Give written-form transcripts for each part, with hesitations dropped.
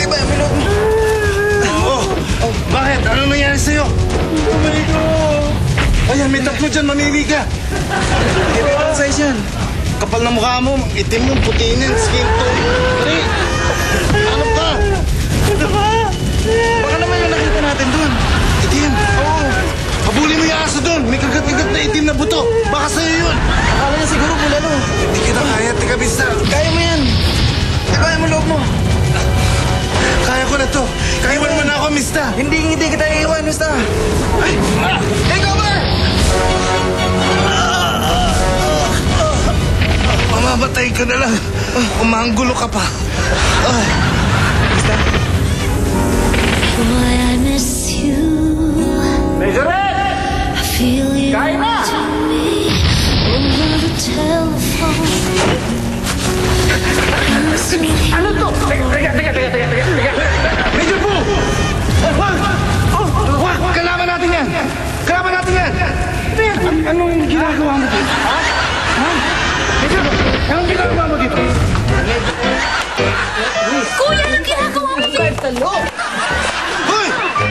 ba yung pilot mo? Bakit? Ano nangyari sa'yo? Ayan, may tatlo dyan, mamili ka. Hindi ba yung size yan? Kapal na mukha mo, itim mo, putinin, skin tone. Dali! Ano ka? Baka naman yung nakita natin doon. Itim? Oo. Habulin mo yung aso doon. May kagat-kagat na itim na buto. Baka sa'yo yun. Akala niya siguro bulalo. Hindi kita kaya, tika Mista. Kaya mo yan. Kaya mo loob mo. Kaya ko na to. Kaiwan mo na ako, Mista. Hindi kita iiwan, Mista. Ay! Ikaw ba? Mamamatay ka na lang. Umanggulo ka pa. Mista? Boy, I miss you. I feel you to me over the telephone. Ano to? Teka. Major Pu! Wag! Kalaban natin yan! Kalaban natin yan! Anong ginagawa mo dito? Ha? Major, anong ginagawa mo dito? Kuya, anong ginagawa mo dito? Hoy!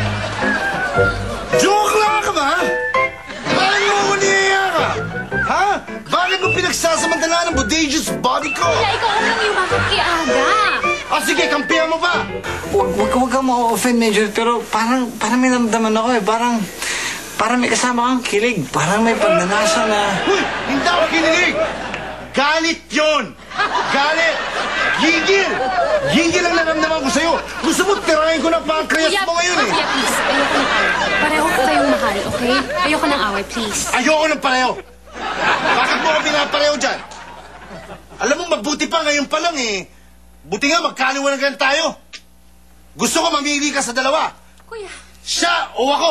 Joke lang ka ba? Bakit mo ako niyaya ka? Ha? Bakit mo pinagsasamantala ng bodacious body ko? Kuya, ikaw ang nang yumakap kay Aga. Sige, kampihan mo ba? Huwag kang ma-offend, Major, pero parang may namdaman ako eh. Parang may kasama kang kilig. Parang may pagnanasa na... Uy! Hindi ako kinilig! Galit yun! Galit! Gigil! Gigil ang naramdaman ko sa'yo! Gusto mo tirahin ko ng pancreas mo ngayon eh! Kuya, please. Ayoko ng away. Pareho ko kayong mahal, okay? Ayoko ng away, please. Ayoko ng pareho! Bakit mo ako pinapareho dyan? Alam mo, mabuti pa ngayon pa lang eh. Buti nga magkaliwanagan tayo. Gusto ko mamili ka sa dalawa. Kuya. Siya o ako.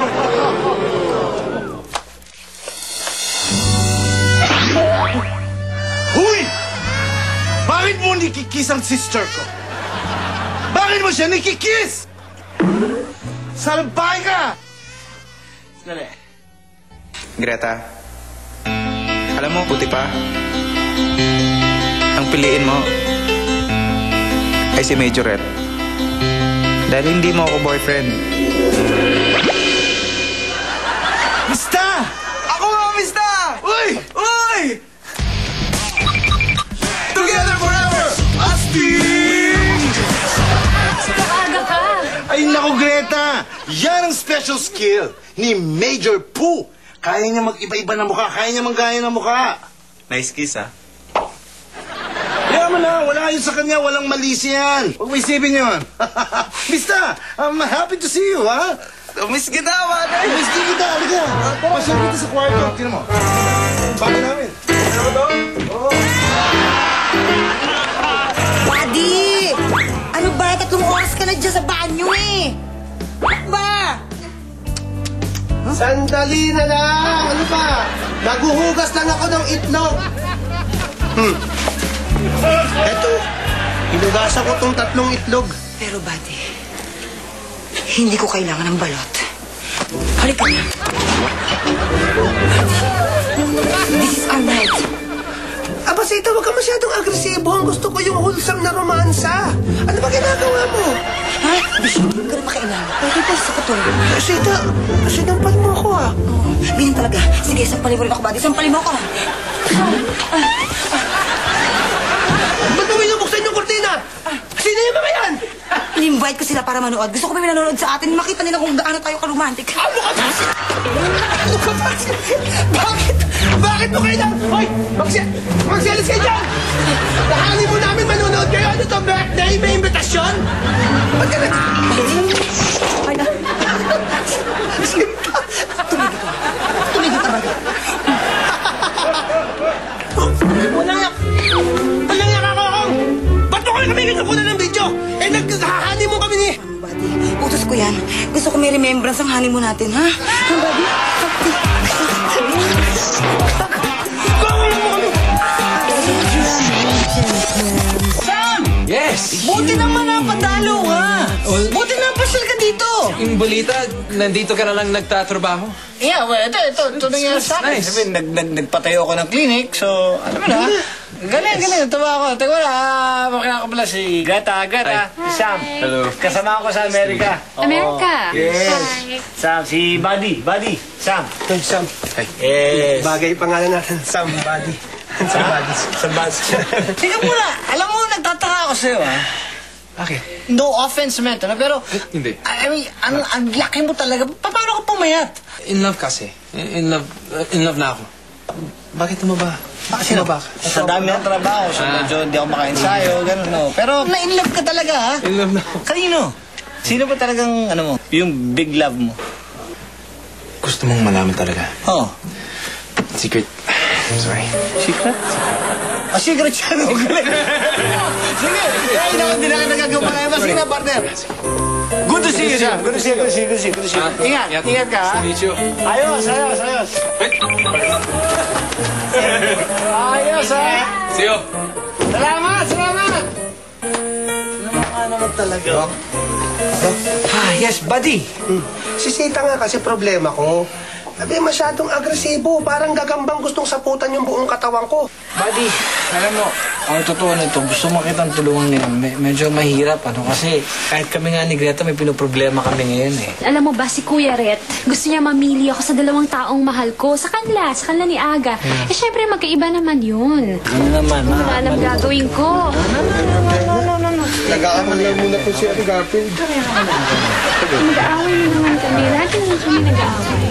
Huy! Bakit mo nikikiss ang sister ko? Bakit mo siya nikikiss? Salbay ka! Dali. Greta, alam mo, puti pa. Ang piliin mo ay si Majorette. Dahil hindi mo ako boyfriend. Mista! Ako nga, Mista! Uy! Uy! Together forever! Astig! Aga ka. Ay, naku, Greta! Yan ang special skill ni Major Pu. Kaya niya mag-iba-iba ng mukha. Kaya niya manggaya ng mukha. Nice kiss, ah. Yaman na, wala yun sa kanya, walang malis yan. Huwag mo isipin yun. Mista, I'm happy to see you, ha? Miss kita, bagay! Miss kita, halika. Pasyal kita sa kwarto. Tinan mo. Bakit namin? Ano ba to? Oo. Buddy! Ano ba? 3 oras ka na dyan sa banyo eh! Ano ba? Sandali na lang! Ano ba? Naguhugas lang ako ng itlog. Eto, hinugasan ko tong 3 itlog. Pero buddy, hindi ko kailangan ng balot. Halika na. This is our night. Aba, Sita, huwag ka masyadong agresibo. Ang gusto ko yung wholesome na romansa. Ano ba ginagawa mo? Ha? Bish, ganun pa kailangan. Pwede pa sa katulog. Sita, sinampal mo ako ah. Ganyan talaga. Sige, sampalin mo rin ako, buddy. Sampalin mo ako. Ba't mo binubuksan yung kortina? Sino yung mga yan? In-invite ko sila para manood. Gusto ko may nanonood sa atin. Makita nila kung gaano tayo karomantic. Ano ka ba? Ano ka ba? Bakit mo kailangan? Hoy! Magsialis kayo dyan! Nahali mo namin manonood kayo. Ano to, birthday? May imbitasyon? Ba't ka na? Ay na. Tumigil ka, buddy. Walang nakakakong! Ba't mo kayo kami nagkakunan ng video? Eh, naghahani mo kami ni... Buddy, utos ko yan. Gusto ko may remembrance ang honeymoon natin, ha? Buddy? Yes! Buti naman ang padalo, ha? Buti na pasyal ka dito. Yung balita, nandito ka na lang nagtatrabaho. Yeah, well, ito nangyari sa akin. Nice. Sabi, nagpatayo ako ng clinic, so, alam mo na. Galing. Tawa ako. Teka wala, makina ko pala si Greta. Si Sam. Hello. Kasama ako sa Amerika. America. Yes. Sam, si Buddy. Sam. Hey, Sam. Yes. Bagay pangalan natin, Somebody. Teka muna, alam mo, nagtataka ako sa'yo, ha? Bakit? No offense, Met, pero... Hindi. I mean, ang laki mo talaga. Paano ka pumayat? In love kasi. In love na ako. Bakit tumaba? Sino ba? Sa dami ng trabaho, so medyo hindi ako makaensayo, gano'n, no. Pero na-in-love ka talaga, ha? In love na ako. Kanino? Sino ba talagang, yung big love mo? Gusto mong malaman talaga. Oh. Secret. Sorry. Secret? Secret siya, no? Sige, hindi na ka nagagawa na. Sige na, partner. Good to see you, Sam. Good to see you. Ingat ka, ha? Meet you. Ayos. Ayos, ha? See you. Salamat! Naman talaga. Yes, buddy. Si Sita nga kasi problema ko. Sabi, masyadong agresibo. Parang gagambang gustong saputan yung buong katawan ko. Buddy, alam mo, ang totoo nito, gusto mo kitang tulungan ngayon. Medyo mahirap, kasi kahit kami nga ni Greta, may pinoproblema kami ngayon, eh. Alam mo ba, si Kuya Ret, gusto niya mamili ako sa 2 taong mahal ko. Sa kanila ni Aga. Eh, syempre, magkaiba naman yun. Ano naman, Ano ba alam gagawin ko? Nag-aamal lang muna po si Ate Garfield. Mag-aaway na naman kami. Lagi naman kami nag-aaway.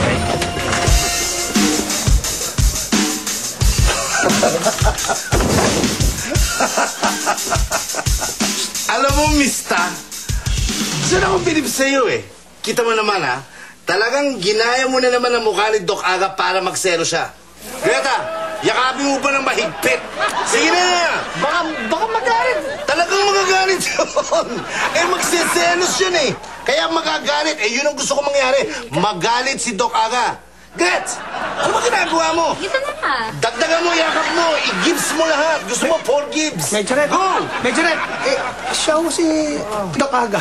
Alam mo, Mista, saan ako bilib sa'yo eh. Kita mo naman ha, talagang ginaya mo na naman ang mukha ni Doc Aga para magselo siya. Greta, yakapin mo pa ng mahigpit. Sige na! Baka magalit. Talagang magagalit yun. Magsiselos yun eh. Kaya magagalit. Yun ang gusto ko mangyari. Magalit si Doc Aga. Gret! Ano ba ginagawa mo? Ito na. Dagdagan mo, yakap mo, i-gives mo lahat. Gusto mo 4 gives. Medyo red. Go! Medyo red. Siya ho si Doc Aga.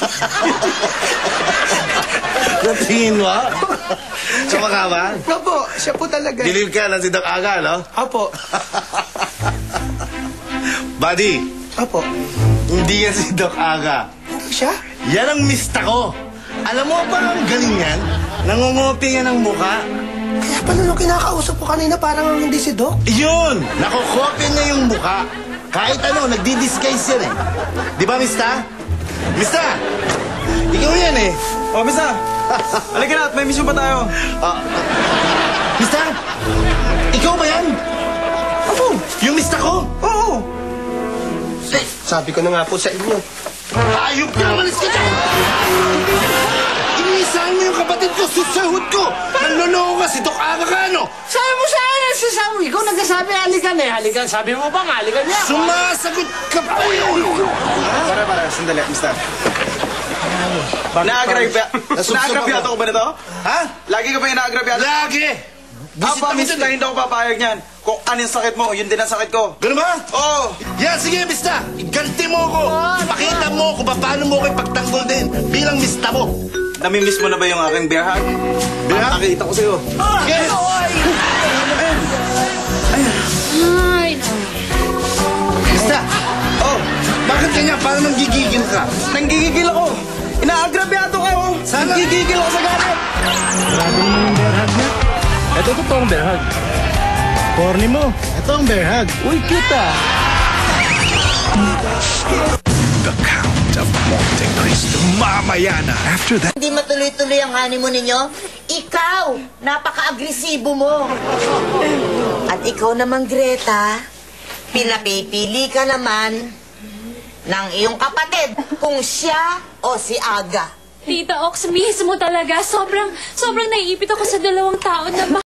Natingin mo, ha? Sama ka ba? Opo, siya po talaga. Dilil ka na si Doc Aga, no? Opo. Buddy, Opo. hindi yan si Doc Aga. Siya? Yan ang mista ko. Alam mo ba ang galing yan? Nangungopi yan ang mukha. Kaya pala nung kinakausap ko kanina, parang hindi si Doc. Yun! Nakukopy niya yung mukha. Kahit nagdi-disguise yan eh. Di ba, Mista? Mista! Ikaw yan eh. Oh, Misa! Halika na, may mission pa tayo. Mista! Ikaw ba yan? Opo. Yung Mista ko? Oo. Sabi ko na nga po sa inyo. Ayop ka! Malis ka dyan! Iniisahan mo yung kapatid ko, susahod ko! Nanloloko ka, si Doc Aga ka, no? Sabi mo sa akin, si Sam, ikaw nagsasabi, halikan eh. Halikan, sabi mo ba nga, halikan niya. Sumasagot ka pa yun! Para, sandali, mister. Naagrabyado ko ba nito? Ha? Lagi ka ba inaagrabyado? Lagi! Busit Aba, ako mister, dun eh. hindi ako papayag niyan. Kung ano yung sakit mo, yun din ang sakit ko. Ganun ba? Oo! Yan, sige, Mista! Iganti mo ako! Pakita mo kung paano mo ako ipagtanggol din bilang Mista mo! Namimiss mo na ba yung aking beer hug? Beer hug? Nakita ko sa'yo. Yes! Ay, Mista! Oh! Bakit kanya? Parang nanggigigil ka? Nanggigigil ako! Inaagrabyado ka, oh! Sana- Nanggigigil ako sa galit! Ito totoong bear hug. Corny mo. Ito ang bear hug. Uy, cute ah. The Count of Monte Cristo. Mamaya na. After that. Hindi matuloy-tuloy ang honeymoon ninyo? Ikaw! Napaka-agresibo mo! At ikaw naman, Greta, pinapipili ka naman ng iyong kapatid kung siya o si Aga. Tita Ox, mismo talaga. Sobrang naiipit ako sa 2 tao na